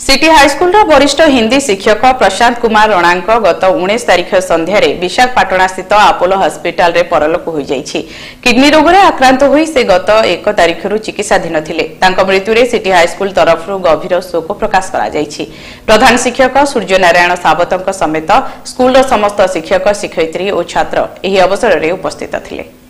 City high school वरिष्ठ हिंदी शिक्षक प्रशांत कुमार राणा गत 19 तारिख संध्यार विशाखापाटना स्थित आपोलो हस्पिटाल रे परलोक हो जाइछि। किडनी रोग रे आक्रांत होई से गत 1 तारिख चिकित्साधीन थिले। तांको मृत्यु रे सिटी हाईस्कूल तरफ गभीर शोक प्रकाश करा जाइछि। प्रधान शिक्षक सूर्य नारायण सावतଙ୍କ समेत स्कूल समस्त शिक्षक शिक्षयित्री और छात्र एही अवसर रे उपस्थित थिले।